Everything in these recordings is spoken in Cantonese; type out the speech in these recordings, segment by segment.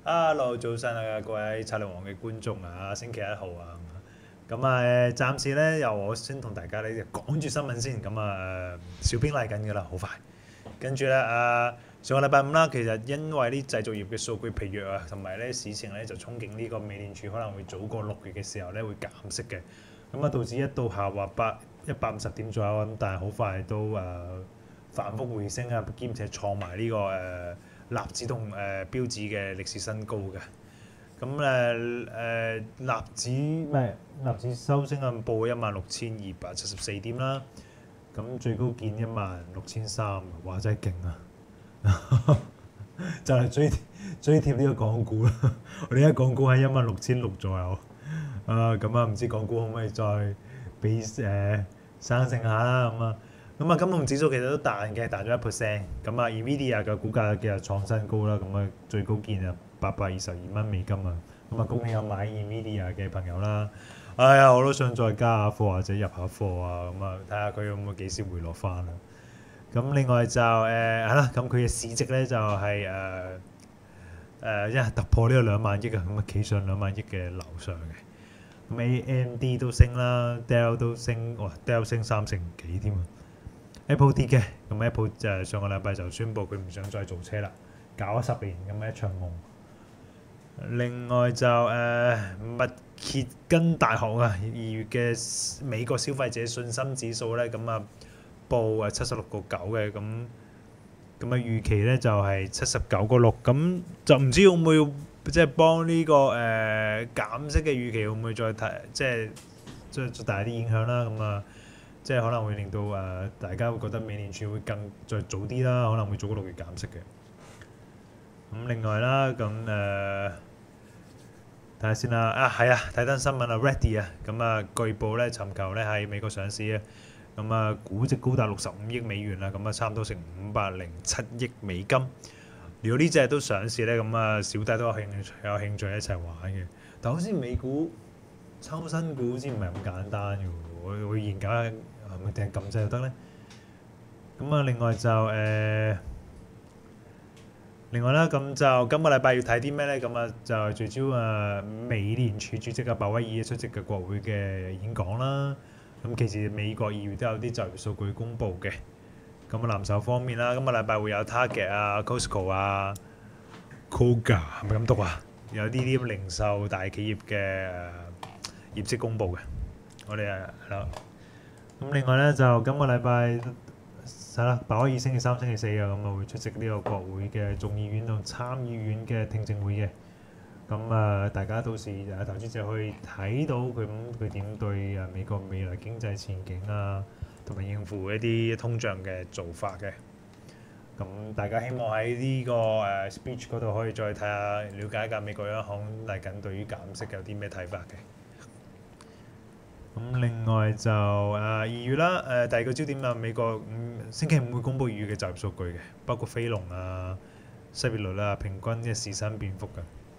Hello，早晨啊，各位策略王嘅觀眾啊，星期1號啊，咁啊暫時咧由我先同大家咧講住新聞先，咁小編嚟緊㗎啦，好快。跟住咧上個禮拜五啦，其實因為啲製造業嘅數據疲弱啊，同埋咧市情咧就憧憬呢個美聯儲可能會早過6月嘅時候咧會減息嘅，咁道指一度下滑150點左右，咁但係好快都反覆回升啊，兼且創埋呢個納指同標指嘅歷史新高嘅。咁納指收升啊，報16,274點啦。咁最高見16,300，哇！真係勁啊！就係追貼呢個港股啦。我哋而家港股喺16,600左右。唔知港股可唔可以再俾生性下啦？金融指數其實都彈嘅，彈咗1%。Nvidia 嘅股價嘅創新高啦，最高見$822啊！恭喜有買 Nvidia 嘅朋友啦。哎呀，我都想再加下貨或者入下貨啊，睇下佢有冇幾時回落翻啊。另外就係啦，咁佢嘅市值咧就係突破呢個2萬億啊，企上2萬億嘅樓上嘅。AMD 都升啦 ，Dell 都升，Dell 升3成幾添啊。Apple 跌嘅，Apple 就上個禮拜就宣布佢唔想再做車啦，搞咗10年咁一場夢。另外就密歇根大學啊，2月嘅美國消費者信心指數咧，報76.9嘅，預期咧就係79.6，咁就唔知會唔會即係幫呢個減息嘅預期會唔會再大啲影響啦？即係可能會令到大家會覺得美聯儲會再早啲啦，可能會早過6月減息嘅。另外啦，睇下先啦。係啊，睇單新聞啊 ，Ready 啊，據報咧尋求咧喺美國上市啊，估值高達65億美元啦，差唔多成507億美金。如果呢隻都上市咧，小弟都有興趣一齊玩嘅。但好似美股抽新股好似唔係咁簡單嘅喎，我會研究下係咪定係撳掣就得咧？另外啦，就今個禮拜要睇啲咩咧？就聚焦美聯儲主席鮑威爾出席嘅國會嘅演講啦。其實美國2月都有啲就業數據公布嘅。藍籌方面啦，今個禮拜會有 Target 啊、Costco 啊、Kroger 係咪咁讀啊？有啲零售大企業嘅業績公布嘅。我哋係啦。另外咧就今個禮拜係啦，鮑威爾星期3、星期4啊，會出席呢個國會嘅眾議院同參議院嘅聽證會嘅。大家到時投資者可以睇到佢點對美國未來經濟前景啊，同埋應付一啲通脹嘅做法嘅。大家希望喺呢個speech 嗰度可以再睇下，了解下美國央行嚟緊對於減息有啲咩睇法嘅。另外就2月啦，第二個焦點美國星期5會公布2月嘅就業數據嘅，包括非農啊、失業率啊、平均嘅時薪變幅嘅。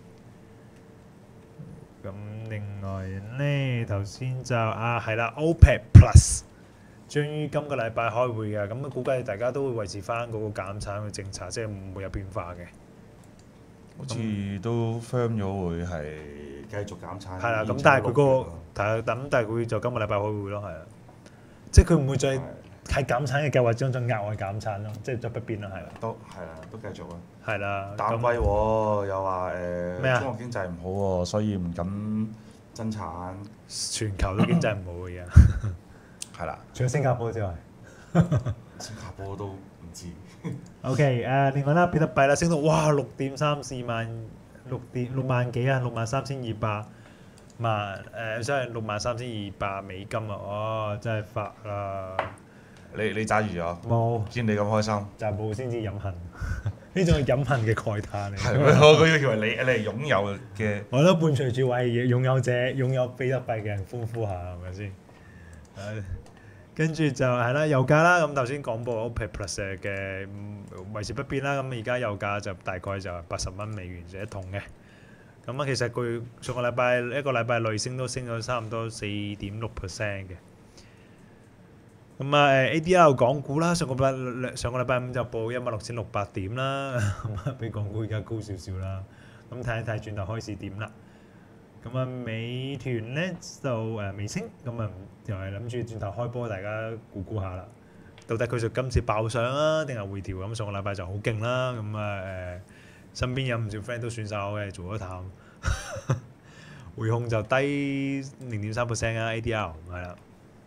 另外呢，頭先就係啦 ，OPEC Plus 將於今個禮拜開會嘅，估計大家都會維持翻嗰個減產嘅政策，即係唔會有變化嘅。 好似都 firm 咗會係繼續減產。 係啦，但係佢就今個禮拜開會咯，係啊，即係佢唔會再喺減產嘅計劃中再額外減產咯，即係再不變啦，係啦。 都繼續啊。係啦。 淡季喎，又話咩啊？ 中國經濟唔好喎，所以唔敢增產。 全球都經濟唔好嘅而家。 係啦。 除咗新加坡之外。 新加坡都唔知。 OK，另外啦，比特幣啦升到哇6.34萬6萬幾啊，63,200萬即係63,200美金啊！真係發啦！ 你揸住咗？ 冇。 見你咁開心。 就冇先至飲恨，呢種係飲恨嘅慨嘆嚟。 係咩？我以為你係擁有嘅。 我都伴隨住為擁有者、擁有比特幣嘅人歡呼下，係咪先？跟住就係啦，油價啦，頭先講過 OPEC Plus 嘅維持不變啦，而家油價就大概就80美元一桶嘅。其實佢上個禮拜一個禮拜累升都升咗差唔多4.6% 嘅。ADR 港股啦，上個禮拜5就報16,600點啦，比港股而家高少少啦。 咁睇一睇轉頭開始點啦。咁啊，美團咧就微升，咁啊又係諗住轉頭開波，大家估下啦。到底佢就今次爆上啊，定係回調咁？上個禮拜就好勁啦，咁身邊有唔少 friend 都選手嘅，做咗淡，匯控就低0.3% 啊 ADR 係啦。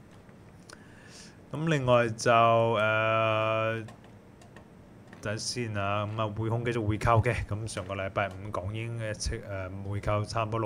咁另外就等先啊，咁啊匯控繼續回購嘅，咁上個禮拜五港英嘅回購差唔多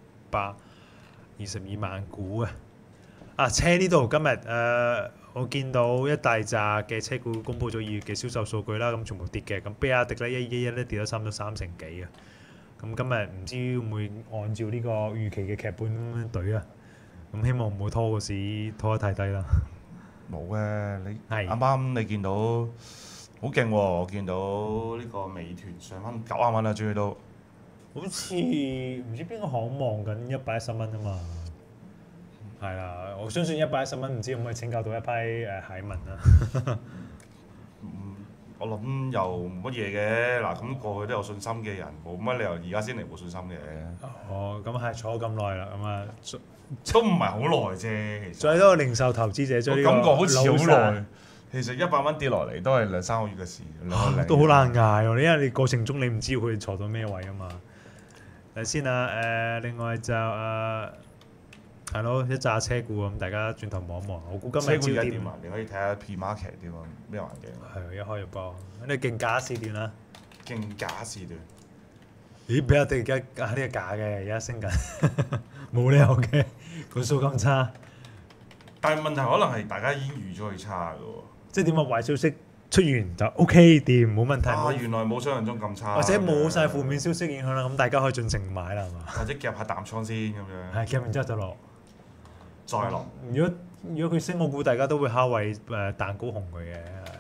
622萬股啊。車呢度今日我見到一大扎嘅車股公佈咗2月嘅銷售數據啦，咁全部跌嘅，咁比亞迪咧111咧跌咗差唔多3成幾啊。咁今日唔知會唔會按照呢個預期嘅劇本咁樣懟啊？咁希望唔好拖個市拖得太低啦。 冇嘅，你係啱啱你見到好勁喎，我見到呢個美團上翻90蚊啦，終於都好似唔知邊個行望緊110蚊啊嘛。係啦，我相信110蚊唔知可唔可以拯救到一批蟹民啊？ 我諗又冇乜嘢嘅，嗱咁過去都有信心嘅人，冇乜理由而家先嚟冇信心嘅。 哦，咁係坐咗咁耐啦，咁啊， 都唔係好耐啫，其實。 最多零售投資者將呢個我感覺好似好老耐。其實100蚊跌落嚟都係2-3個月嘅事， 都好難捱喎，因為你過程中你唔知佢坐到咩位啊嘛。嚟先啊，另外就係咯，一紮車股咁，大家轉頭望一望。我估今日焦點你可以睇下 P-market 點啊，咩環境？ 係一開入波，你競價時段啦。 競價時段。 咦？比亞迪而家呢個假嘅，而家升緊，冇理由嘅，個數咁差。 但係問題可能係大家已經預咗佢差嘅喎。 即係點啊？壞消息出完就 OK 掂，冇問題。 原來冇想象中咁差。 或者冇晒負面消息影響啦，咁大家可以盡情買啦，係嘛？ 或者夾下淡倉先咁樣。 係夾完之後就落。 再落。 如果佢升，我估大家都會敲位彈高紅佢嘅。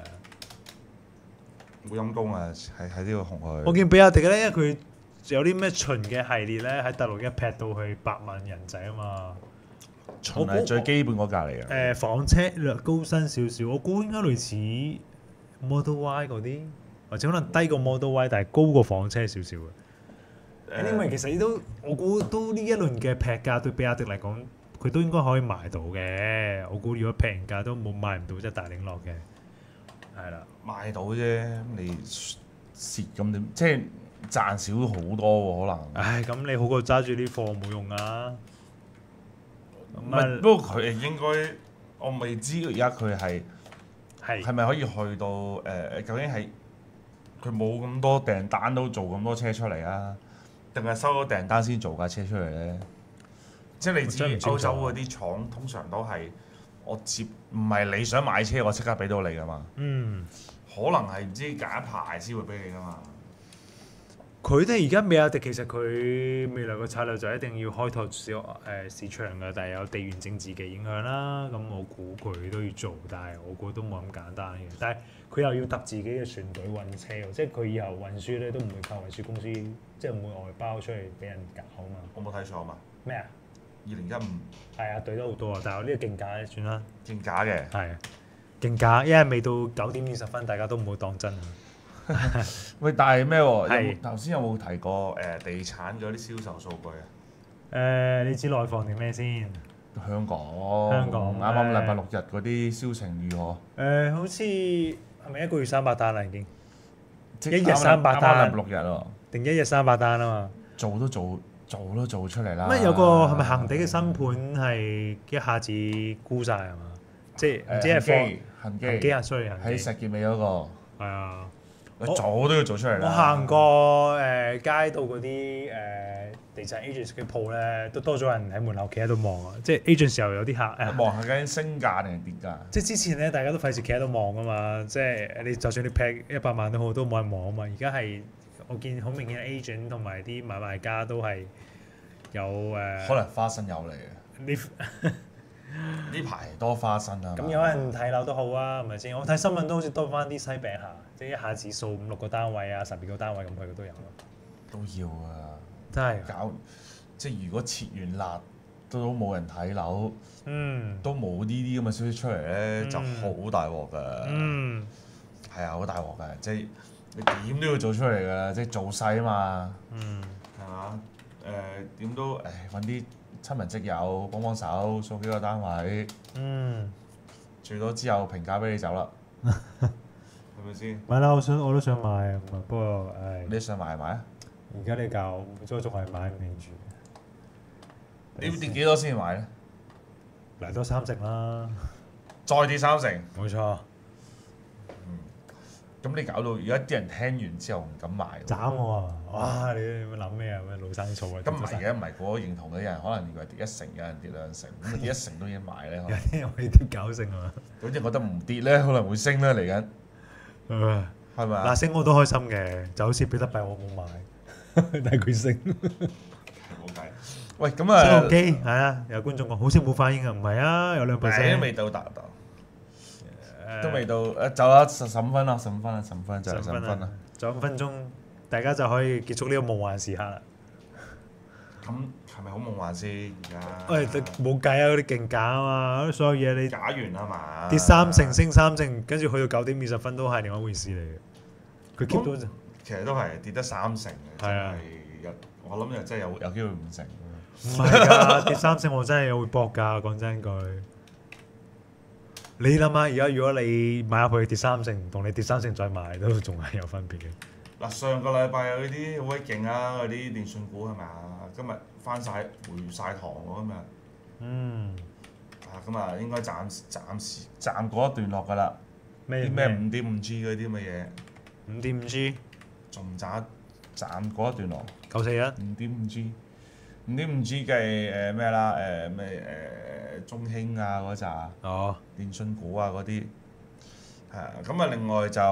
冇陰功啊！喺呢個紅佢。 我見比亞迪咧，因為佢有啲咩秦嘅系列咧，喺大陸一劈到去8萬人仔啊嘛。 秦係最基本嗰架嚟嘅。 房車略高身少少，我估應該類似 Model Y 嗰啲，或者可能低過 Model Y，但係高過房車少少嘅。因為其實我估都呢一輪嘅劈價對比亞迪嚟講，佢都應該可以賣到嘅。我估如果平價都冇賣唔到，即係大領落嘅。係啦， 賣到啫，你蝕咁點？即係賺少好多喎，可能。 唉，咁你好過揸住啲貨冇用啊。 不過佢應該，我未知而家佢係咪可以去到究竟係佢冇咁多訂單都做咁多車出嚟啊？定係收咗訂單先做架車出嚟咧？即係你知歐洲嗰啲廠通常都係我接，唔係你想買車我即刻俾到你噶嘛。可能係唔知揀一排先會俾你噶嘛。 佢哋而家比亞迪其實佢未來個策略就一定要開拓市場嘅，但係有地緣政治嘅影響啦。咁我估佢都要做，但係我估都冇咁簡單嘅。但係佢又要揼自己嘅船隊運車喎，即係佢以後運輸咧都唔會靠運輸公司，即係唔會外包出嚟俾人搞啊嘛。 我冇睇錯嘛？ 咩啊 ？2015 係啊，對得好多啊！但係我呢個競價咧算啦。 競價嘅係競價，因為未到9:20，大家都唔好當真啊。 喂，但係咩喎？頭先有冇提過地產嗰啲銷售數據啊？ 你知內房定咩先？ 香港啱啱禮拜6日嗰啲銷情如何？ 好似係咪1個月300單啦已經？ 即一日300單。 啱禮拜6日喎。 定1日300單啊嘛？ 做都做出嚟啦。 乜有個係咪恆地嘅新盤係一下子沽晒係嘛？即係唔知係恆基啊，sorry， 喺石硤尾嗰個。 係啊。 早都要做出嚟啦！ 我行過街道嗰啲地產 agents 嘅鋪咧，都多咗人喺門口企喺度望啊！即係 agent 時候有啲客望下究竟升價定係跌價？ 即係之前咧，大家都費事企喺度望啊嘛！即係你就算你劈100萬都好，都冇人望啊嘛！而家係我見好明顯 agent 同埋啲買賣家都係有可能花生友嚟嘅。呢排多花生啊！ 咁有人睇樓都好啊，係咪先？我睇新聞都好似多翻啲西餅客，即係一下子掃5-6個單位啊，12個單位咁去嘅都有咯。 都要啊！ 真係搞即係如果切完辣都冇人睇樓，都冇呢啲咁嘅消息出嚟咧，就好大鑊㗎。係啊，好大鑊㗎！即係你點都要做出嚟㗎，即係做勢啊嘛。 係嘛？點都揾啲親朋戚友幫幫手，掃幾個單位，最多之後評價俾你走啦，係咪先？ 買啦，我都想買啊，不過你想買係買啊？ 而家你教都仲係買唔起住。 你要跌幾多先買咧？ 嚟多3成啦， 再跌3成。 冇錯。 咁你搞到而家啲人聽完之後唔敢買喎。 斬我啊！哇！你諗咩啊？咩老生草啊？ 咁唔係嘅，唔係個個認同嘅人，可能以為跌1成，有人跌2成，咁跌1成都已經買咧。 有啲人會跌9成啊嘛。 有啲人覺得唔跌咧，可能會升咧嚟緊，係咪啊？ 嗱，升我都開心嘅，就好似比特幣我冇買，但係佢升。 冇計。喂，咁啊， 新鴻基係啊，有觀眾講好似冇反應啊，唔係啊，有2%。 都未到達到。都未到，走啦，15分啦，15分啦，15分就嚟15分啦。 仲有5分鐘，大家就可以結束呢個夢幻時刻啦。 咁係咪好夢幻先而家？ 喂，冇計啊！嗰啲勁假啊嘛，所有嘢你假完啊嘛。 跌3成，升3成，跟住去到9點20分都係另外一回事嚟嘅。佢 keep 到其實都係跌得3成嘅， 係啊。 我諗又真係有機會5成。 唔係㗎，跌3成我真係會搏㗎，講真句。你諗下，而家如果你買入去跌3成，同你跌3成再買都仲係有分別嘅。 嗱，上個禮拜有啲好鬼勁啊，嗰啲電訊股係咪啊？今日翻晒回晒堂喎，今日。咁啊，應該暫過一段落㗎啦。啲咩5.5G 嗰啲乜嘢 5.5G 仲暫過一段落。 941 5.5G 嘅咩啦？中興啊嗰扎。電訊股啊嗰啲。係啊，咁啊另外就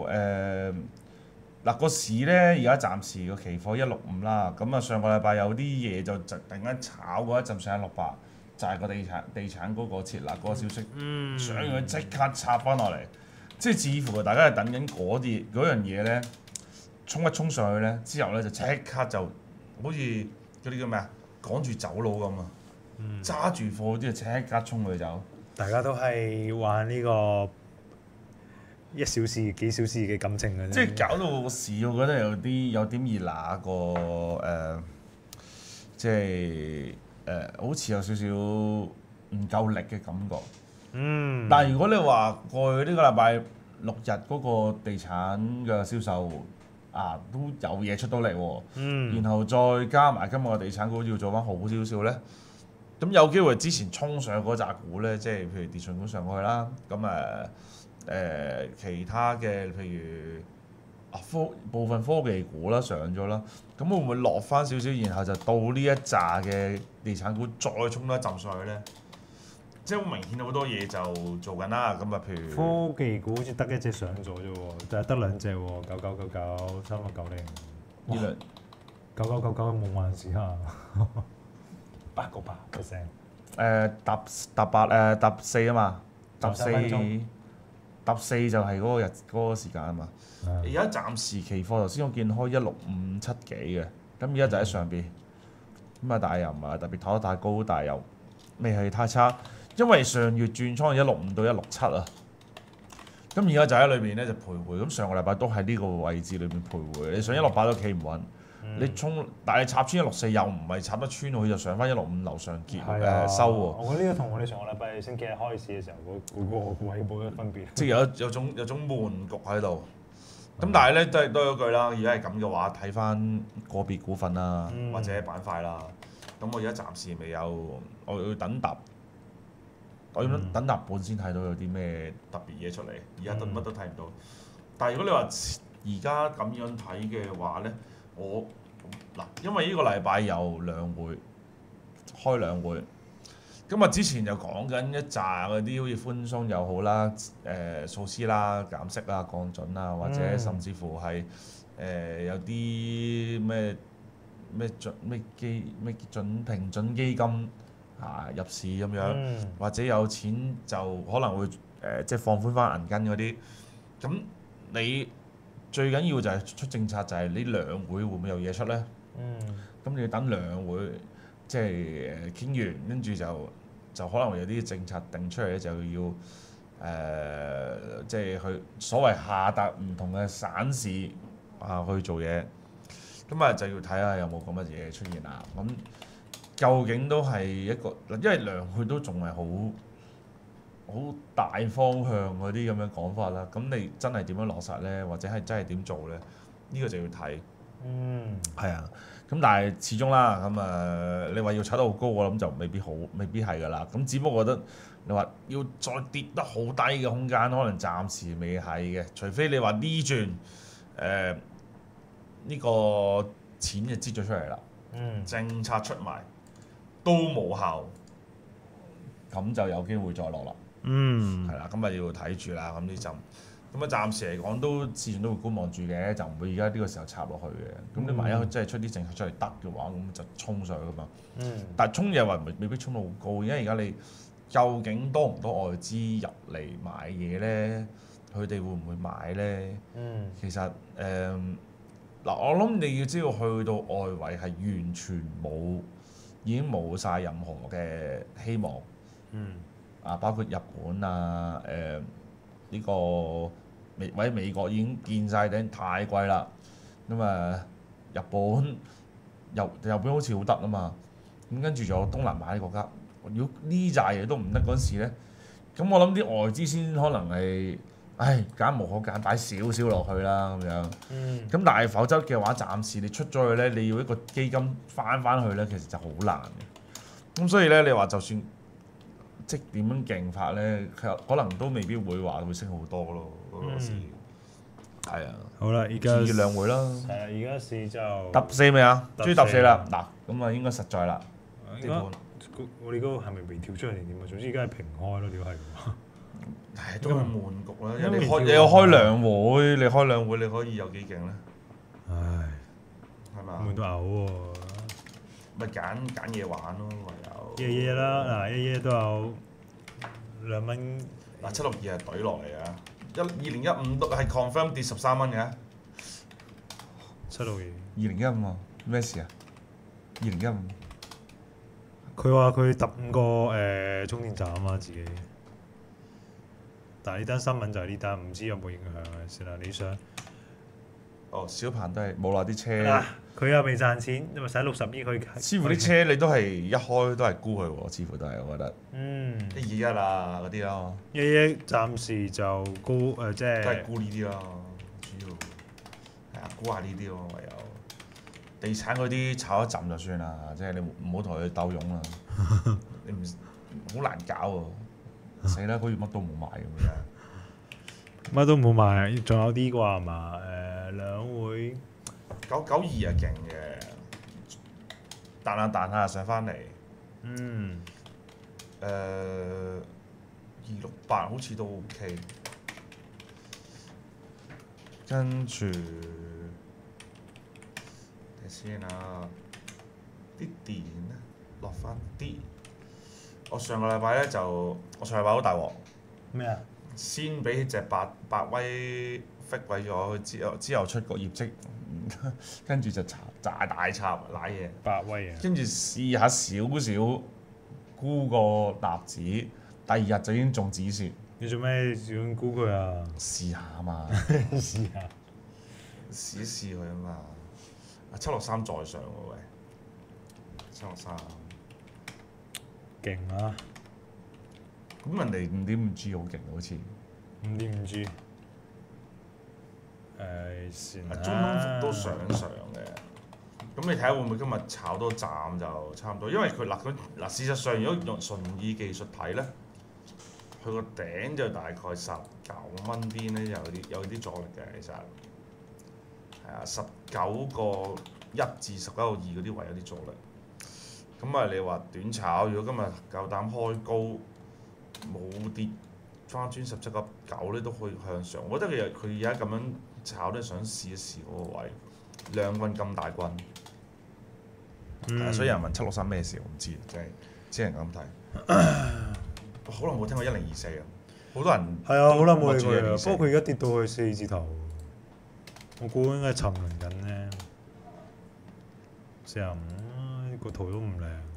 嗱個市咧，而家暫時個期貨165啦。咁啊上個禮拜有啲嘢就突然間炒過一陣上168，就係個地產嗰個設立嗰個消息，想佢即刻插翻落嚟。即係似乎大家係等緊嗰樣嘢咧，衝一衝上去咧，之後咧就即刻就好似嗰啲叫咩啊，趕住走佬咁啊！揸住貨嗰啲就即刻衝佢走。 大家都係玩呢個1小時、幾小時嘅感情嘅啫。 即係搞到個市，我覺得有點熱鬧個即係好似有少少唔夠力嘅感覺。但係如果你話過去呢個禮拜6日嗰個地產嘅銷售都有嘢出到嚟喎，然後再加埋今日個地產股要做翻好少少咧，咁有機會之前衝上嗰扎股咧，即係譬如電訊股上去啦，咁其他嘅譬如部分科技股啦上咗啦，咁會唔會落翻少少，然後就到呢一紮嘅地產股再衝多一陣上去咧？即係好明顯好多嘢就做緊啦，咁啊譬如科技股好似得1隻上咗啫喎，就係得2隻喎，9999、3690。 呢輪 9999嘅夢幻時刻，8%。 搭4啊嘛，搭4就係嗰個時間啊嘛。而家暫時期貨頭先我見開165.7幾嘅，咁而家就喺上邊，咁但係又唔係特別跑得太高，但係又未係太差。因為上月轉倉係165到167啊，咁而家就喺裏面咧就徘徊。咁上個禮拜都喺呢個位置裏面徘徊。你上168都企唔穩，你衝，但係插穿164又唔係插得穿，佢就上翻165樓上收喎。 我覺得呢個同我哋上個禮拜星期日開市嘅時候嗰個位冇乜分別。 即係有種悶局喺度。咁但係咧都係嗰句啦，而家係咁嘅話，睇翻個別股份啦，或者板塊啦。咁我而家暫時未有，我要等答。我要等立本先睇到有啲咩特別嘢出嚟，而家都乜都睇唔到。但係如果你話而家咁樣睇嘅話咧，因為呢個禮拜有開兩會，咁啊之前就講緊一紮嗰啲好似寬鬆又好啦，措施啦、減息啦、降準啦，或者甚至乎係有啲咩平準基金。入市咁樣，或者有錢就可能會即係放寬翻銀根嗰啲。咁你最緊要就係出政策，就係呢兩會會唔會有嘢出咧？咁你要等兩會即係傾完，跟住就可能會有啲政策定出嚟咧，就要即係去所謂下達唔同嘅省市去做嘢。咁咁啊就要睇下有冇咁嘅嘢出現啦。咁究竟都係一個嗱，因為梁佢都仲係好大方向嗰啲咁樣講法啦。咁你真係點樣落實咧，或者係真係點做咧？呢個就要睇。係啊。咁但係始終啦，你話要炒得好高，我諗就未必係㗎啦。咁只不過覺得你話要再跌得好低嘅空間，可能暫時未係嘅。除非你話呢轉呢個錢就擠咗出嚟啦，政策出埋都冇效，咁就有機會再落啦。係啦，咁咪要睇住啦。咁呢陣。咁暫時嚟講都自然都會觀望住嘅，就唔會而家呢個時候插落去嘅。咁你萬一佢真係出啲政策出嚟得嘅話，咁就衝上去噶嘛。但係衝嘢話未必衝到好高，因為而家你究竟多唔多外資入嚟買嘢咧？佢哋會唔會買咧？其實我諗你要知道，去到外圍係完全已經冇晒任何嘅希望。包括日本啊，呢個或者美國已經見晒頂，太貴啦。日本好似好得啊嘛。咁跟住仲有東南亞啲國家，如果呢扎嘢都唔得嗰陣時咧，咁我諗啲外資先可能係，揀無可揀，擺少少落去啦咁樣。咁但係否則嘅話，暫時你出咗去咧，你要一個基金翻去咧，其實就好難嘅。咁所以咧，你話就算即點樣勁法咧，可能都未必會話會升好多咯。嗰個市係啊。 好啦，而家兩會啦。 係啊，而家市就揼4未啊？終於揼4啦。嗱，咁啊應該實在啦。 我哋嗰個係咪未跳出嚟定點啊？總之而家係平開咯，屌係。 都係悶局啦，因為你又開兩會，你可以有幾勁咧？ 唉， 係嘛？ 悶到嘔喎！ 咪揀嘢玩咯，唯有。 夜啦，嗱夜都有2蚊。 嗱762係懟落嚟啊！2015都係 confirm 跌13蚊嘅。 762。 2015啊？咩事啊？2015。 佢話佢揼5個充電站啊嘛，自己。但係呢單新聞就係呢單，唔知有冇影響啊？先啦，你想？ 小鵬都係冇啦啲車。 佢又未賺錢，因為使60億去。 似乎啲車你都係一開都係沽佢喎，似乎都係我覺得。121啊嗰啲咯。 111暫時就高即係。 都係沽呢啲咯，主要係啊，沽下呢啲咯，唯有。地產嗰啲炒一陣就算啦，即係你唔好同佢鬥傭啦。你唔好難搞喎。死啦！好似乜都冇賣咁樣。 乜都冇賣，仲有啲啩係嘛？兩會 992係勁嘅，彈下上翻嚟。268好似都 OK。跟住睇先啊，啲電咧落翻啲。我上個禮拜好大鑊。 咩啊？ 先俾隻百威 fit 鬼咗，之後出個業績，跟住就大插瀨嘢。 百威啊！ 跟住試下少少沽個納指，第2日就已經中止線。 你做咩想沽佢啊？ 試下啊嘛。 試下。 試一試佢啊嘛。763再上喎喂。763。 勁啊！ 咁人哋5.5G 好勁好似。 5.5G。算啦。 中通服都上嘅。咁你睇下會唔會今日炒多站就差唔多，因為佢事實上如果用純以技術睇咧，佢個頂就大概19蚊邊咧，有啲阻力嘅其實。係啊，19個1至19個2嗰啲位有啲阻力。咁啊，你話短炒，如果今日夠膽開高，冇跌翻穿17個9咧，都可以向上。我覺得佢而家咁樣炒咧，想試一試嗰個位，兩棍咁大棍。所以有人問763咩事，我唔知，即係只能咁睇。好耐冇聽過1024啊！好多人係啊，好耐冇理佢啊。不過佢而家跌到去4字頭，我估應該沉淪緊咧。45個圖都唔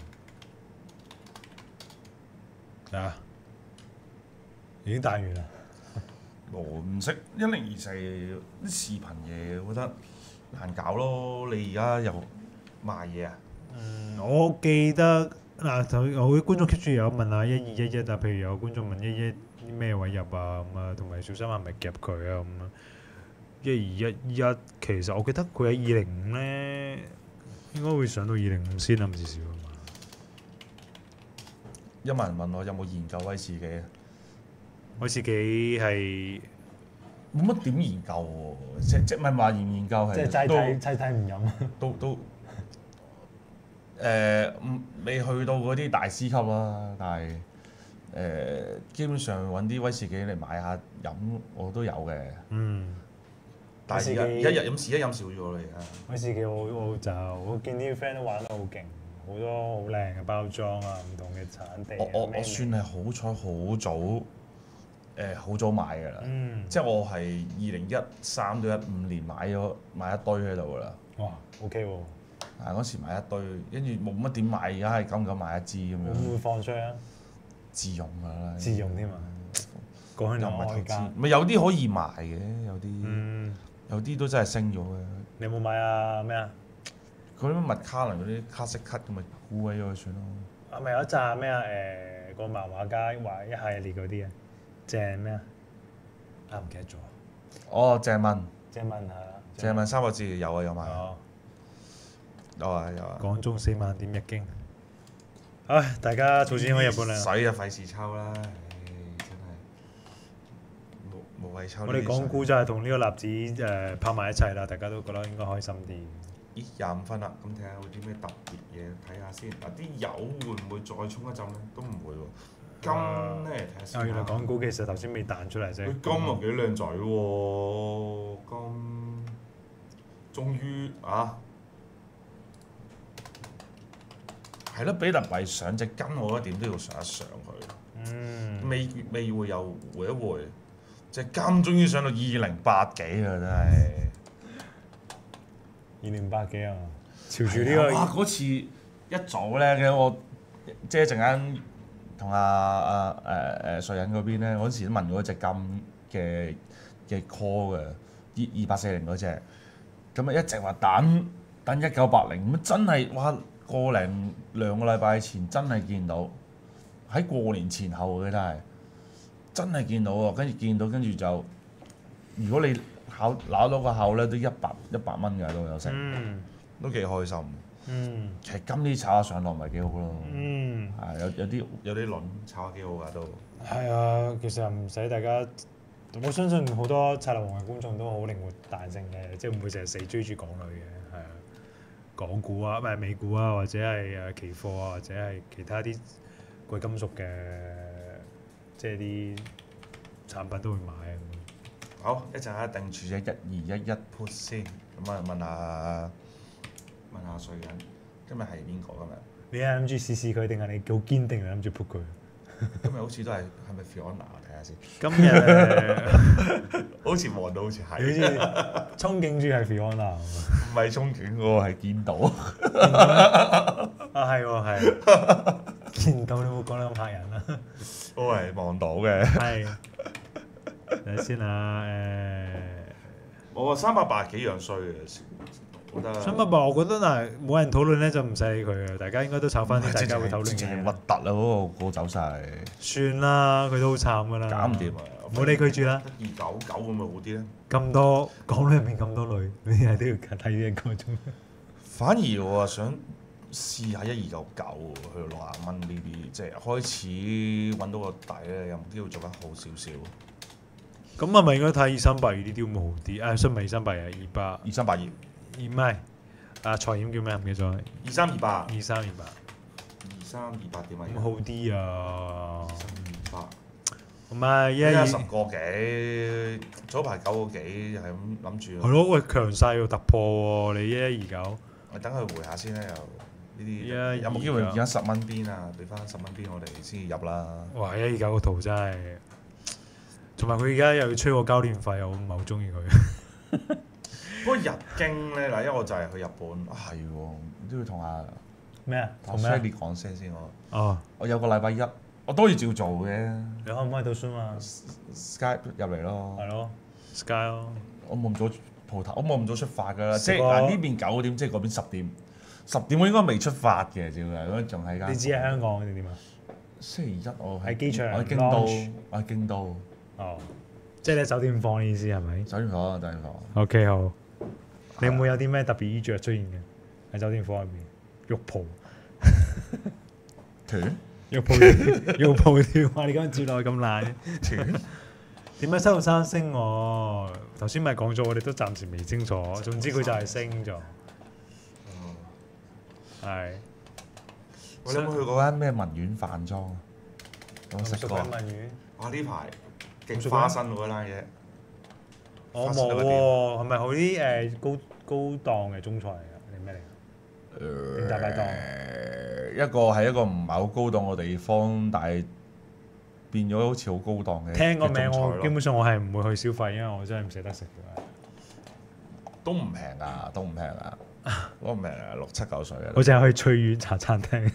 靚啊！已經彈完啦。 我唔識1024啲視頻嘢，我覺得難搞咯。你而家又賣嘢啊？ 我記得嗱，我啲觀眾 keep 住有問下1211啊，譬如有觀眾問11咩位入啊咁啊，同埋小心係咪夾佢啊咁啊。1211其實我記得佢喺205咧，應該會上到205先啊，唔至少啊嘛。 一問人問我有冇研究威士忌啊？ 威士忌係冇乜點研究喎，即唔係話研究係即係齋睇唔飲。 都未去到嗰啲大師級啦，但係基本上揾啲威士忌嚟買下飲我都有嘅。但係而家飲少咗啦，而家。 威士忌我見啲 friend 都玩得好勁，好多好靚嘅包裝啊，唔同嘅產地。 我算係好彩，好早買㗎啦。即係我係2013到15年買一堆喺度㗎啦。 哇，OK 喎！ 嗰時買一堆，跟住冇乜點買，而家係敢唔敢買一支咁樣？ 會唔會放出啊？ 自用㗎啦。 自用添啊！講起又唔係投開間資，咪有啲可以賣嘅，有啲都真係升咗嘅。 你有冇買啊？咩啊？ 嗰啲麥卡倫嗰啲卡式咳咁咪沽喺咗佢算咯。 係咪有一紮咩啊？個漫畫家畫一系列嗰啲啊？鄭咩啊？唔記得咗。 哦，鄭問鄭問係啦。 鄭問3個字有啊，有賣。有啊。 港中4萬點日經。唉，大家儲錢去日本啦。 使啊，費事抽啦，真係冇謂抽。 我哋講股就係同呢個納指拍埋一齊啦，大家都覺得應該開心啲。 咦，25分啦，咁睇下有啲咩特別嘢睇下先。啲油會唔會再衝一陣咧？都唔會喎。金咧睇下先。 原來港股其實頭先未彈出嚟啫。 金又幾靚仔喎，金終於係咯，比特幣上隻金，我覺得點都要上一上去。未會又回一回，隻金終於上到208幾啦，真係。 208幾啊！ 朝住呢個。 嗰次一早咧，我即係陣間同阿瑞銀嗰邊咧，嗰時都問過隻金嘅 call 嘅，2840嗰隻，咁啊一直話等1980，咁真係哇！個零兩個禮拜前真係見到，喺過年前後嘅都係真係見到喎，跟住就如果你攞到個口咧，都100蚊㗎都有成，都幾開心。其實今啲炒下上落咪幾好咯，有啲輪炒下幾好㗎都。 係啊，其實唔使大家，我相信好多策略王嘅觀眾都好靈活彈性嘅，即係唔會成日死追住港女嘅，係啊。港股啊，唔係美股啊，或者係期貨啊，或者係其他啲貴金屬嘅，即係啲產品都會買啊。 好，一陣間定住隻1211 put 先，咁啊問下瑞銀，今日係邊個今日？ 你係諗住試試佢定係你好堅定係諗住 put 佢？ 今日好似都係咪 Fiona？睇下先。 今日好似望到好似係。 好似憧憬住係 Fiona。 唔係憧憬喎，係見到。 係喎，係。見到你冇講得咁嚇人啦。 都係望到嘅。 係。睇下先啊， 我話380幾樣衰嘅，覺得。 380我覺得冇人討論咧就唔使理佢嘅，大家應該都炒翻啲大家會討論嘅嘢。 核突啊！嗰個走勢。 算啦，佢都好慘㗎啦。 搞唔掂啊！ 唔好理佢住啦。 299咁咪好啲咧？ 咁多港女入面咁多女，你係都要睇一個鐘。 反而我啊想試下1299去到60蚊呢啲，即係開始揾到個底咧，有冇機會做得好少少？ 咁係咪應該睇2382呢啲會好啲？新唔係2382啊 2382。 唔係財險叫咩？唔記得咗。 2328。 2328點啊？ 咁好啲啊 ！2328。 唔係而家10個幾，早排9個幾，係咁諗住。 係咯，喂，強勢要突破喎！你1129。 我等佢回下先啦，又呢啲有冇機會而家10蚊邊啊？俾翻10蚊邊我哋先入啦。 哇！1129個圖真係〜同埋佢而家又要催我交年費，我唔係好中意佢。 不過日經咧嗱，因為我就係去日本，係喎，都要同阿咩啊？ 同 Shelly 講聲先我有個禮拜一，我都要照做嘅。 你可唔可以到 Zoom 啊 ？Skype 入嚟咯。 係咯 ，Sky 咯。 我冇咗鋪頭，我冇咁早出發㗎啦，即係食過嗱呢邊9點，即係嗰邊10點。10點我應該未出發嘅，照嘅，咁仲喺間。 你知喺香港定點啊？ 星期一我喺機場我喺京都， lounge 我喺京都。 哦，即係你喺酒店房嘅意思係咪酒店房，酒店房。 ？OK 好。你會有啲咩特別衣着出現嘅喺酒店房入面？浴袍。 團？ 浴袍浴袍條啊！你今日接落去咁爛。 團？ 點解收到3星喎？頭先咪講咗，我哋都暫時未清楚。總之佢就係升咗。係。 你有冇去過間咩文苑飯莊啊？有冇食過？ 文苑？ 哇！呢排勁花生嗰單嘢。 我冇喎，係咪好啲高檔嘅中菜嚟㗎？定咩嚟㗎？定大排檔？ 一個係一個唔係好高檔嘅地方，但係變咗好似好高檔嘅。 聽個名嘅中菜咯我基本上我係唔會去消費，因為我真係唔捨得食嘅。 都唔平㗎，都唔平㗎，都唔平啊，6、7、9水啊！ 我淨係去翠苑茶餐廳。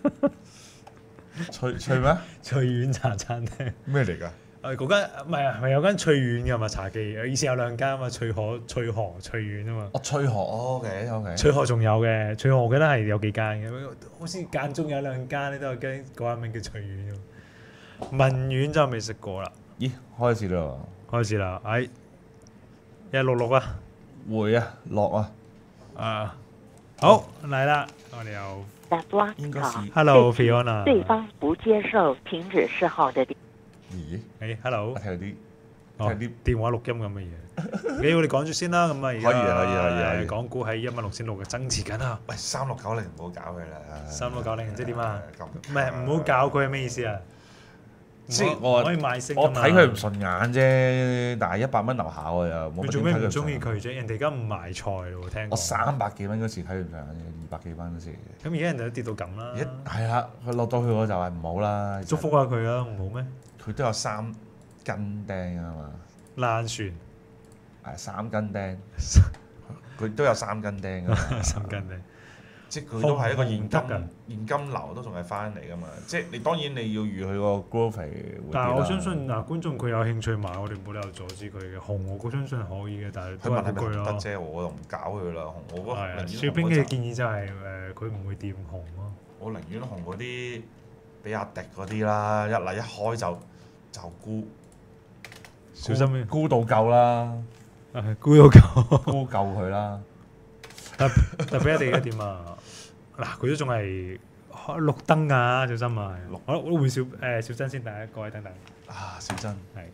翠咩？ 翠苑茶餐廳。 咩嚟㗎？ 嗰間唔係啊，係有間翠苑㗎嘛茶記，以前有2間啊嘛，翠河、翠苑啊嘛。 哦，翠河，OK。 翠河仲有嘅，翠河我記得係有幾間嘅，好似間中有2間咧都有間嗰間名叫翠苑喎。文苑就未食過啦。 咦，開始啦！ 開始啦，1166啊！ 會啊，落啊！ 啊，好嚟啦，我哋又打block 應該是 Hello Fiona。 对方不接受停止示號的點。 咦？ 誒，Hello 我。睇到啲哦， 睇啲電話錄音咁嘅嘢。你我哋講住先啦，咁啊而家可以港股喺16,600嘅增持緊啊。 喂，3690唔好搞佢啦。 3690即係點啊？ 咁唔係唔好搞佢係咩意思啊？ 即係我唔可以買升我㗎嘛睇佢唔順眼啫，但係100蚊樓下我又冇乜佢做咩唔點睇佢中意佢順眼。 啫？人哋而家唔賣菜咯，聽我講。 300幾蚊嗰時睇佢唔順眼嘅，200幾蚊嗰時。 咁而家人哋都跌到咁啦。 係啦，佢落到去我就係唔好啦。 祝福下佢啦，唔好咩？ 佢都有3根釘啊嘛， 爛船係3根釘，佢都有3根釘啊嘛。 心筋你。 即係佢都係一個現紅得㗎金流都仲係翻嚟㗎嘛。即係你當然你要預佢個 growth 係會跌但係啦我相信嗱，觀眾佢有興趣買，我哋冇理由阻止佢嘅。紅我相信可以嘅，但係都係佢問係咪嗰句咯。 得啫，我就唔搞佢啦。我覺得係啊， 寧願雪冰紅嗰隻嘅建議就係佢唔會掂紅咯。 我寧願紅嗰啲比亞迪嗰啲啦，一開就沽， 小心啲， 沽到夠啦， 沽到夠。 沽夠佢啦。 特別一地而家點啊？嗱，佢都仲係綠燈㗎，小心啊！ 綠好啦，我換小珍先，大家各位等等。 啊，小珍係。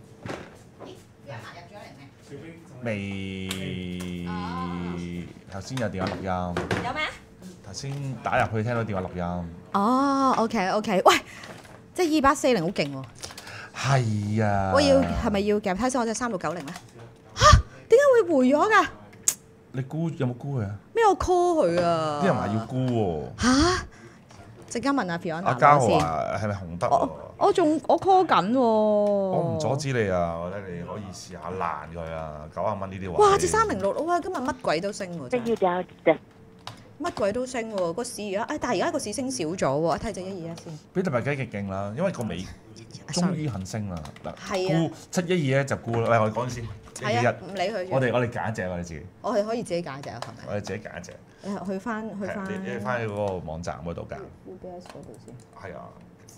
未頭先有電話錄音， 有咩？ 頭先打入去聽到電話錄音， 哦，OK，喂，即係2840好勁喎！ 係啊。 我要係咪要夾睇先？我隻3690咧？嚇，點解會回咗㗎？ 你沽有冇沽佢啊？ 咩我 call 佢啊？ 啲人話要沽喎。 嚇！即刻問阿 Fiona 阿嘉豪先。 話係咪紅德喎？ 我 call 緊喎。 我唔阻止你啊！我覺得你可以試下爛佢啊，90蚊呢啲位。 哇！隻306哇，今日乜鬼都升喎，真係要了解乜鬼都升喎，個市而家，但係而家個市升少咗喎，睇隻121先。 比特幣雞極勁啦，因為個尾終於肯升啦。嗱， 係啊沽712咧就沽啦。喂，我哋講先係啊，唔理佢住。 我哋揀一隻我哋自己， 我係可以自己揀隻係咪？ 我哋自己揀一隻。 去翻。 你翻去嗰個網站嗰度揀。 UBS 嗰度先。 係啊。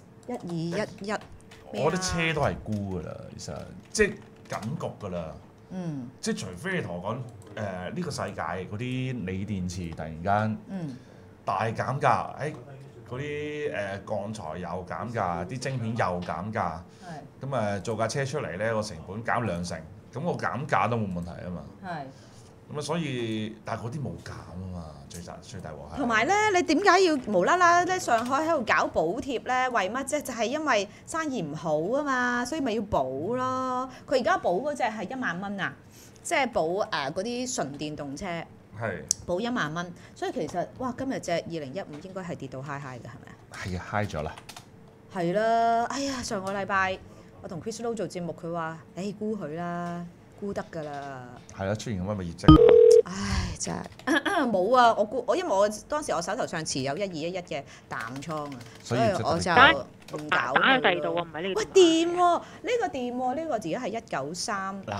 1211。 我覺得車都係沽㗎啦，其實即係緊局㗎啦。 嗯。 即係除非你同我講呢個世界嗰啲鋰電池突然間大減價，嗰啲鋼材又減價，啲晶片又減價，咁做架車出嚟咧個成本減2成，咁我減價都冇問題啊嘛。咁啊，所以但係嗰啲冇減啊嘛，最大鑊係。 同埋咧，你點解要無啦啦咧？上海喺度搞補貼咧，為乜啫？就係因為生意唔好啊嘛，所以咪要補咯。佢而家補嗰隻係1萬蚊啊，即係補嗰啲純電動車。 係。 補1萬蚊，所以其實哇，今日隻2015應該係跌到 high 嘅，係咪啊？ 係啊，high 咗啦。 係啦，哎呀，上個禮拜我同 Chris Low 做節目，佢話：誒沽佢啦，沽得㗎啦。 係啦，出現咁嘅業績。 唉，真係冇啊！因為我當時我手頭上持有1211嘅淡倉啊，所以我就唔搞打去第二度喎，唔係呢個。 喂，掂喎，呢個掂喎，呢個而家係193。 嗱，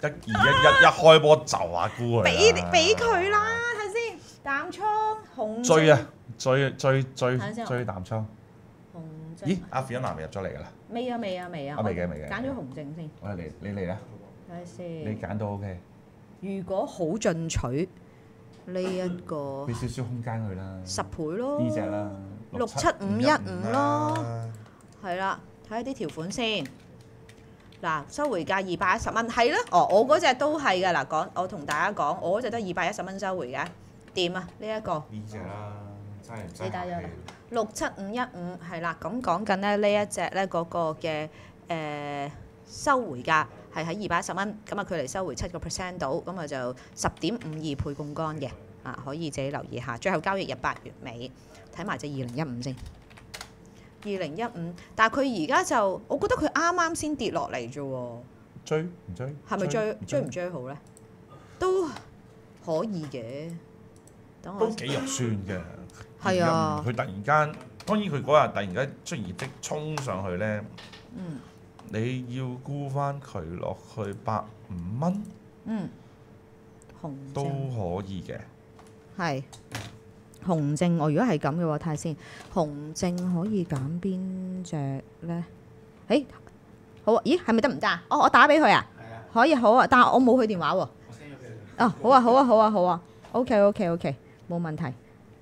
一開波就話沽佢啦， 俾佢啦，睇先淡倉紅追啊睇先追淡倉。 紅證咦？阿 Fiona 未入咗嚟㗎啦？ 未啊， 我未嘅揀咗紅證先， 喂，你嚟啦， 睇下先。 你揀到 OK， 如果好進取呢一個俾少少空間佢啦。 10倍咯， 呢只啦 67515咯，係啦，睇下啲條款先。嗱，收回價210蚊，係啦，我嗰只都係㗎。嗱，我同大家講，我嗰只都210蚊收回嘅，掂啊呢一個。 呢只啦，真係唔你打咗啦，67515係啦。咁講緊咧呢一隻咧嗰個嘅收回價係喺210蚊，咁啊距離收回7% 到，咁啊就10.52倍槓桿嘅，可以自己留意下。最後交易日8月尾，睇埋隻2015先。2015，但係佢而家就，我覺得佢啱啱先跌落嚟啫喎。 追唔追？ 係咪追唔追好咧？都可以嘅。等我都幾肉酸嘅。 係啊， 佢突然間，當然佢嗰日突然間出現業績衝上去咧，你要沽翻佢落去105蚊， 紅都可以嘅。 係。紅證，我如果係咁嘅話，睇下先。紅證可以揀邊隻咧？誒，好啊！咦，係咪得唔得啊？我打俾佢啊？係啊。可以好啊，但係我冇佢電話喎。我 send 咗俾你。哦，好啊。OK，冇問題。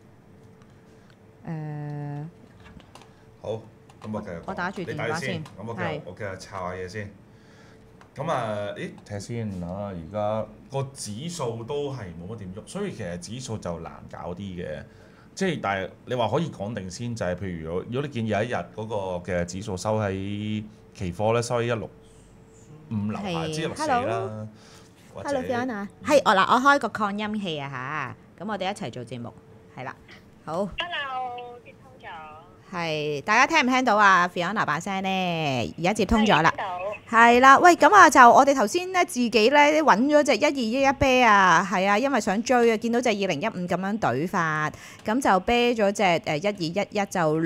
好，咁我繼續。 我打住電話先。 咁我繼續抄下嘢先。咁啊，睇下先啊！而家個指數都係冇乜點喐，所以其實指數就難搞啲嘅。即係但係你話可以講定先，就係譬如如果你見有一日嗰個嘅指數收喺期貨咧，收喺165樓下，即係164啦。 Hello Fiona，係我開個擴音器啊嚇，咁我哋一齊做節目，係啦，好。 Hello，接通咗。 係，大家聽唔聽到啊 Fiona 把聲咧？而家接通咗啦。 聽到。 係啦，喂，咁啊就我哋頭先咧自己咧揾咗隻1211啤啊，係啊，因為想追啊，見到隻2015咁樣懟法，咁就啤咗隻1211就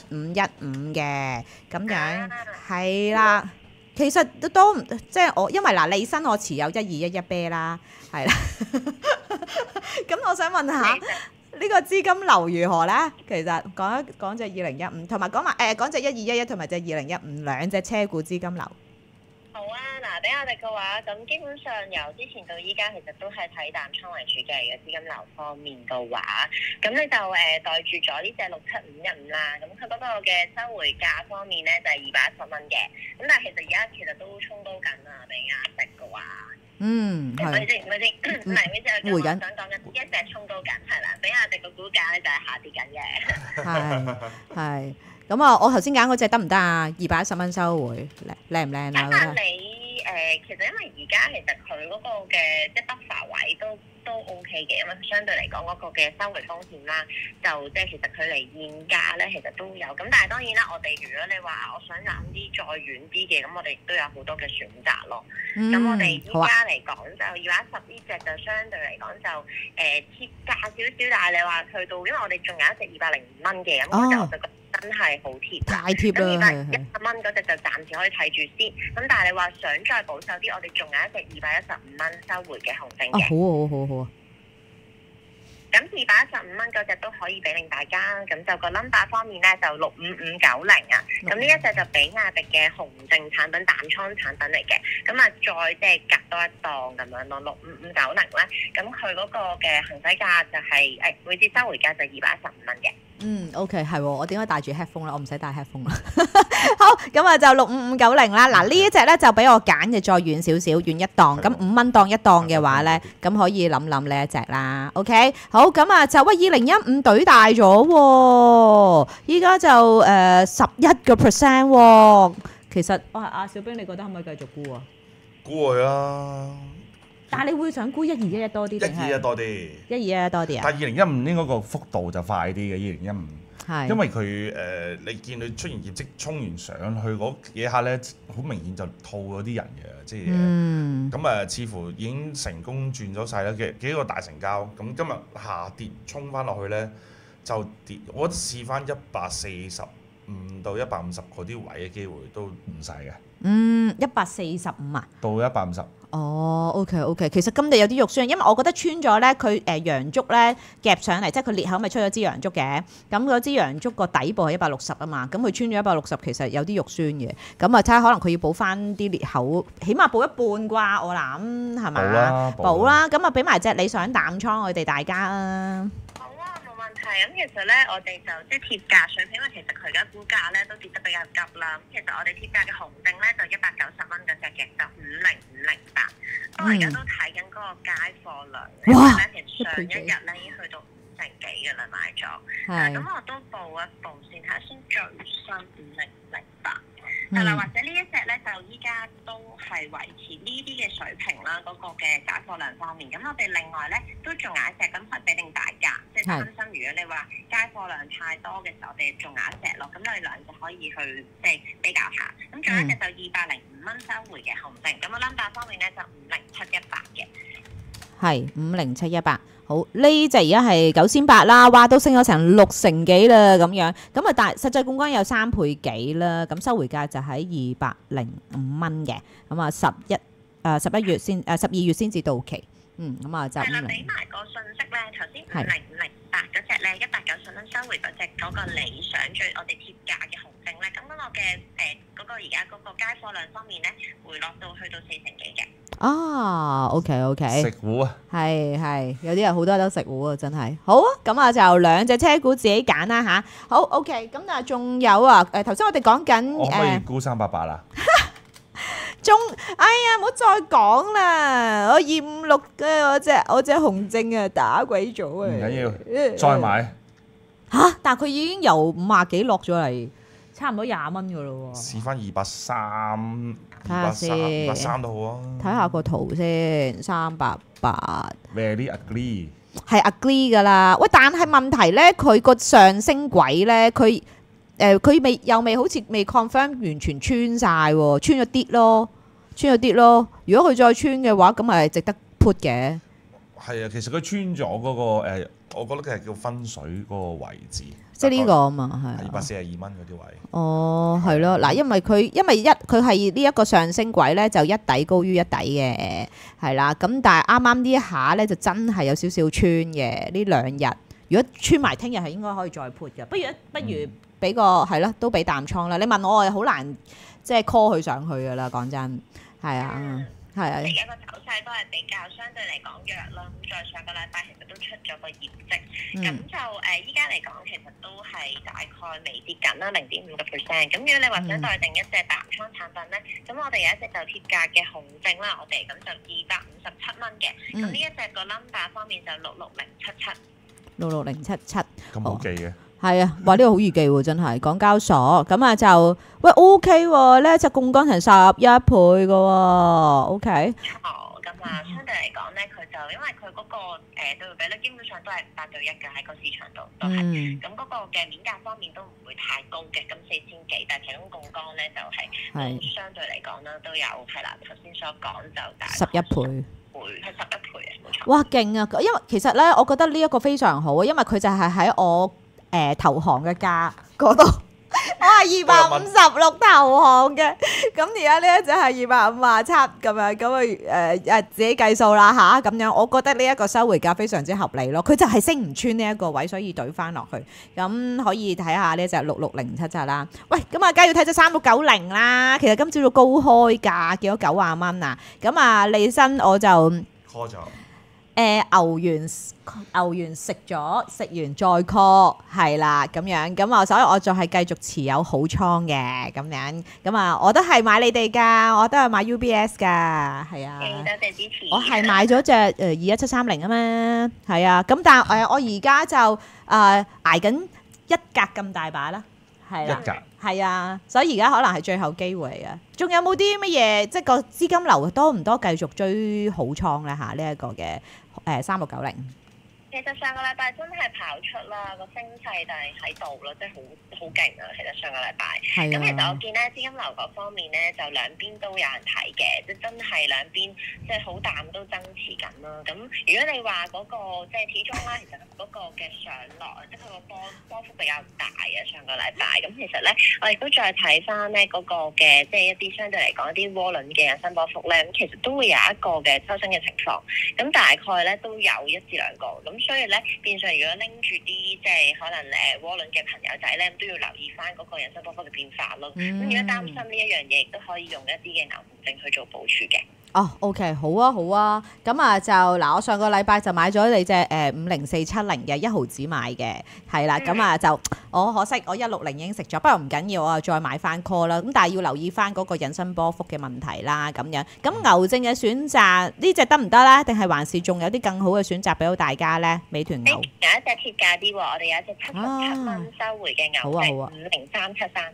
67515嘅咁樣，係啦。其實都即係我，因為嗱，利申我持有1211啤啦，係啦。咁我想問下呢個資金流如何咧？其實講一講隻2015，同埋講隻1211同埋隻2015兩隻車股資金流。 好啊，嗱，比亞迪嘅話，咁基本上由之前到依家，其實都係睇淡倉為主嘅資金流方面嘅話，咁你就袋住咗呢隻67515啦。咁佢嗰個嘅收回價方面咧就係210蚊嘅。咁但係其實都衝高緊啊，比亞迪嘅話。係。咪先？唔係呢隻我想講緊一隻衝高緊係啦，比亞迪個股價咧就係下跌緊嘅。係。 咁啊，我頭先揀嗰隻得唔得啊？210蚊收回，靚唔靚啊？ 睇下你其實因為而家其實佢嗰個嘅即係buffer位都 OK 嘅，因為相對嚟講嗰個嘅收回風險啦，就即係其實佢離現價咧其實都有。咁但係當然啦，我哋如果你話我想諗啲再遠啲嘅，咁我哋都有好多嘅選擇咯。咁我哋依家嚟講就210呢隻就相對嚟講就貼價少少，但係你話去到，因為我哋仲有一隻205蚊嘅，咁嗰隻我就覺得真係好貼， 太貼啦。 咁210蚊嗰隻就暫時可以睇住先。咁但係你話想再保守啲，我哋仲有一隻215蚊收回嘅紅證嘅。好啊。咁215蚊嗰隻都可以俾令大家，咁就個 number 方面咧就65590啊。咁呢一隻就比亞迪嘅紅證產品淡倉產品嚟嘅，咁啊再即係隔多一檔咁樣咯，65590咧，咁佢嗰個嘅行使價就係每次收回價就215蚊嘅。 OK， 係喎，我點解戴住 headphone 啦？我唔使戴 headphone 啦。好，咁啊就65590啦。嗱，呢一隻咧就俾我揀嘅再遠少少，遠一檔。咁5蚊檔一檔嘅話咧，咁可以諗呢一隻啦。OK，好，咁啊就2015隊大咗喎，依家就11%喎。其實阿小兵，你覺得可唔可以繼續沽啊？ 沽佢啦。 但係你會想沽1211多啲定係 ？1211多啲。 1211多啲啊？ 但係2015應該個幅度就快啲嘅2015。 係。因為佢你見佢出現業績衝完上去嗰幾下咧，好明顯就套咗啲人嘅，即係咁似乎已經成功轉咗晒啦嘅幾個大成交。咁今日下跌衝翻落去咧，就跌，我覺得試翻145到150嗰啲位嘅機會都唔細嘅。145啊？到150。 哦，OK，其實金地有啲肉酸，因為我覺得穿咗咧，佢洋竹咧夾上嚟，即係佢裂口咪出咗支洋竹嘅，咁嗰支洋竹個底部係160啊嘛，咁佢穿咗160，其實有啲肉酸嘅，咁啊睇下可能佢要補翻啲裂口，起碼補一半啩，我諗係嘛？補啦，咁啊俾埋隻理想淡倉我哋大家啊！ 係咁，其實咧，我哋就即係貼價水平，因為其實佢而家股價咧都跌得比較急啦。咁其實我哋貼價嘅紅證咧就190蚊嗰隻嘅，就50508。不過而家都睇緊嗰個街貨量，因為咧其實上一日咧已經去到5成幾嘅啦，買咗。咁我都報一報先，睇下先最新50508。係啦，或者呢一隻咧就依家都係維持呢啲嘅水平啦，嗰個嘅解貨量方面。咁我哋另外咧都仲有一隻，咁係俾定大價，即係擔心如果你話解貨量太多嘅時候，我哋仲有一隻咯。咁我哋兩隻可以去即係比較下。咁仲有一隻就205蚊收回嘅紅證，咁個 number 方面咧就50718嘅。係 50718。好，呢隻而家係9800啦，哇都升咗成6成幾啦咁樣，咁啊但係實際槓桿有3倍幾啦，咁收回價就喺205蚊嘅，咁啊11月先12月先至到期，咁啊就係啦，俾埋個信息咧，頭先50508嗰隻咧190蚊收回嗰隻嗰個理想最我哋貼價嘅紅證咧，咁嗰個嘅嗰個而家嗰個街貨量方面咧回落到去到4成幾嘅。 OK， 食糊啊， 係，有啲人好多都食糊啊，真係好啊，咁啊就兩隻車股自己揀啦吓，好 OK，咁啊仲有啊，頭先我哋講緊我可以估388啦， 哎呀，唔好再講啦，我256嘅我隻紅證啊打鬼咗啊， 唔緊要，再買吓，但係佢已經由50幾落咗嚟，差唔多20蚊噶咯喎， 試翻230。 睇下先 230都好啊！ 睇下個圖先，388 Very ugly 係 ugly 噶啦。喂，但係問題咧，佢個上升軌咧，佢未好似未 confirm 完全穿晒喎，穿咗啲咯。如果佢再穿嘅話，咁咪值得 put 嘅。 係啊，其實佢穿咗嗰個我覺得佢係叫分水嗰個位置。 即係呢個啊嘛，係 242蚊嗰啲位。 哦，係咯，嗱，因為佢係呢一個上升軌咧，就一底高於一底嘅，係啦。咁但係啱啱呢一下咧，就真係有少少穿嘅呢兩日。如果穿埋，聽日係應該可以再 put 嘅。不如俾個係咯，都俾淡倉啦。你問我好難即係 call 佢上去㗎啦，講真係啊。係啊， 而家個走勢都係比較相對嚟講弱啦。咁再上個禮拜其實都出咗個業績，咁就依家嚟講其實都係大概微跌緊啦，0.5%。咁如果你話想待定一隻淡倉產品咧，咁我哋有一隻就貼價嘅紅證啦，我哋咁就257蚊嘅。咁呢一隻個 number 方面就66077。 咁好記嘅。 係啊，哇！呢個好易記喎，真係港交所咁啊就喂 OK 喎，呢一隻槓桿成11倍嘅喎 ，OK。 咁啊，相對嚟講咧，佢就因為佢嗰個對比率基本上都係8:1嘅喺個市場度都係，咁嗰個嘅面價方面都唔會太高嘅，咁4000幾，但係其中槓桿咧就係相對嚟講啦都有係啦，頭先所講就大 11倍。 係11倍啊，冇錯。 哇，勁啊！因為其實咧，我覺得呢一個非常好啊，因為佢就係喺我投行嘅價嗰度，我係256投行嘅，咁而家呢一隻係257咁樣，咁啊自己計數啦吓，咁樣我覺得呢一個收回價非常之合理咯，佢就係升唔穿呢一個位，所以懟翻落去，咁可以睇下呢隻66077啦。喂，咁啊，梗係要睇隻3690啦，其實今朝早高開價，見到90蚊啊，咁啊，利申我就 call 咗。 牛丸食完再 call 係啦咁樣，咁啊所以我就係繼續持有好倉嘅咁樣，咁啊我都係買你哋㗎，我都係買 UBS 㗎，係啊， 多謝支持。 我係買咗隻21730啊嘛，係啊，咁但係我而家就捱緊一格咁大把啦，係啦，係啊，所以而家可能係最後機會嚟嘅。仲有冇啲乜嘢即係個資金流多唔多繼續追好倉咧嚇？呢一個嘅3690。 其其實上個禮拜真係跑出啦，個升勢就係喺度啦，即係好勁啊！其實上個禮拜，咁其實我見咧資金流嗰方面咧，就兩邊都有人睇嘅，即係真係兩邊即係好淡都爭持緊啦。咁如果你話嗰個即係始終啦，其實嗰個嘅上落，即係佢個波幅比較大啊，上個禮拜。咁其實咧，我亦都再睇翻咧嗰個嘅即係一啲相對嚟講一啲窩輪嘅引伸波幅咧，咁其實都會有一個嘅抽升嘅情況。咁大概咧都有1至2個，咁所以咧變相如果拎住啲即係可能窩輪嘅朋友仔咧，都要留意翻嗰個引伸波幅嘅變化咯。咁如果擔心呢一樣嘢，亦都可以用一啲嘅牛熊證去做部署嘅。 哦，OK，好啊，好啊，咁啊就嗱，我上個禮拜就買咗你隻50470嘅1毫子買嘅，係啦，咁啊就我可惜我160已經食咗，不過唔緊要，我啊再買翻 call 啦。咁但係要留意翻嗰個引伸波幅嘅問題啦，咁樣。咁牛證嘅選擇呢隻得唔得咧？定係還是仲有啲更好嘅選擇俾到大家咧？美團牛有一隻貼價啲喎，我哋有一隻77蚊收回嘅牛證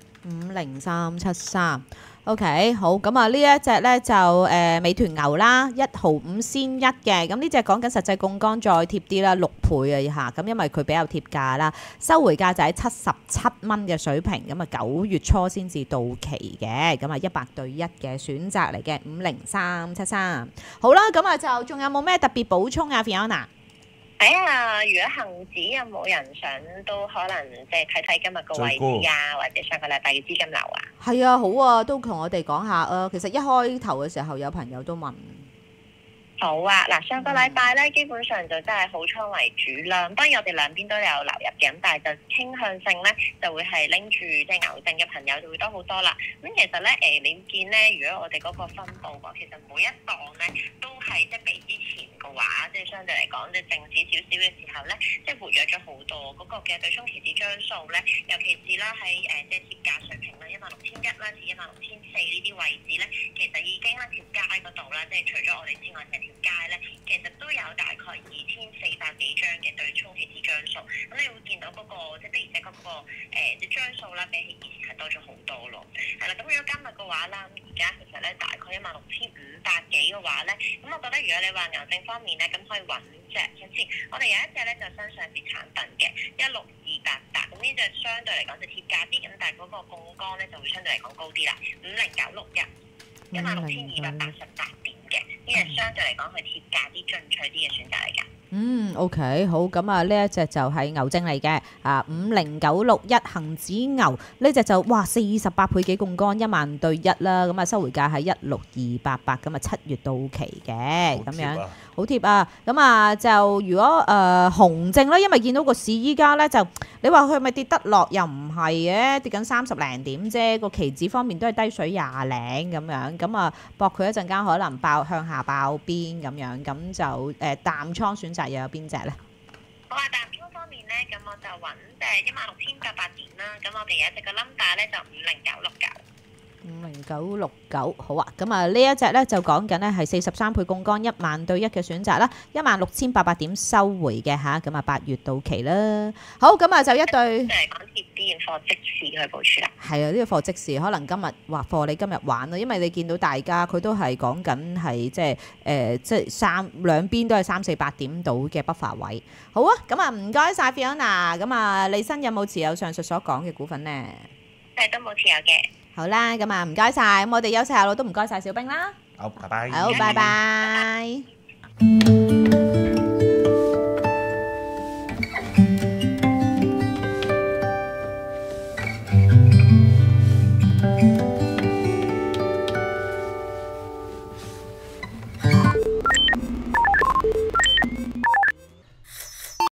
50373。 OK， 好，咁啊呢一隻咧就美團牛啦，1毫5仙1嘅，咁呢隻講緊實際槓桿再貼啲啦，6倍啊嚇，咁因為佢比較貼價啦，收回價就喺77蚊嘅水平，咁啊9月初先至到期嘅，咁啊100對1嘅選擇嚟嘅50373。好啦，咁啊就仲有冇咩特別補充啊 Fiona？ 睇下如果恒指有冇人想都可能即係睇睇今日個位置啊，或者上個禮拜嘅資金流啊。 係啊，好啊，都同我哋講下啊。其實一開頭嘅時候有朋友都問。 好啊，嗱上個禮拜咧，基本上就真係好倉為主啦。當然我哋兩邊都有流入嘅，咁但係就傾向性咧就會係拎住即係牛證嘅朋友就會多好多啦。咁其實咧你見咧，如果我哋嗰個分佈喎，其實每一檔咧都係即係比之前嘅話，即係相對嚟講即係靜止少少嘅時候咧，即係活躍咗好多。嗰個嘅對沖期指張數咧，尤其是啦喺即係貼價水平啦，16100啦至16400呢啲位置咧，其實已經喺貼街嗰度啦，即係除咗我哋之外，成條街咧，其實都有大概2400幾張嘅對沖期指張數。咁你會見到嗰個即係的而且確嗰個即張數啦，比起以前係多咗好多咯。係啦，咁如果今日嘅話啦，而家其實咧大概16500幾嘅話咧，咁我覺得如果你話牛證方面咧，咁可以揾隻先。我哋有一隻咧就新上市產品嘅16288，咁呢隻相對嚟講就貼價啲，咁但係嗰個槓桿咧就會相對嚟講高啲啦，50961，16288點嘅，呢隻相對嚟講係貼價啲進取啲嘅選擇嚟㗎。 OK， 好，咁啊呢一隻就係牛證嚟嘅，啊50961恒指牛呢隻就哇48倍幾槓桿10000對1啦，咁啊收回價係16288，咁啊7月到期嘅，咁樣好貼啊，咁啊就如果熊證咧，因為見到個市依家咧就你話佢係咪跌得落又唔係嘅，跌緊30零點啫，個期指方面都係低水20零咁樣，咁啊搏佢一陣間可能向下爆邊咁樣，咁就淡倉選擇又有邊隻咧？ 好啊，淡倉方面咧，咁我就揾16800點啦，咁我哋有一隻個 number 咧就50969。 50969好啊，咁啊呢一隻咧就講緊咧係43倍槓桿10000對1嘅選擇啦，16800點收回嘅嚇，咁啊8月到期啦。好，咁啊就一對。 就係講貼啲貨即時去部署啦。 係啊，呢個貨即時，可能今日話貨你今日玩咯，因為你見到大家佢都係講緊係即係兩邊都係300-400點到嘅 buffer 位。好啊，咁啊唔該晒 Fiona，咁啊李生有冇持有上述所講嘅股份呢？ 都冇持有嘅。 好啦，咁啊唔該晒，咁我哋休息下咯，都唔該晒小冰啦。 好，拜拜。 好，拜拜。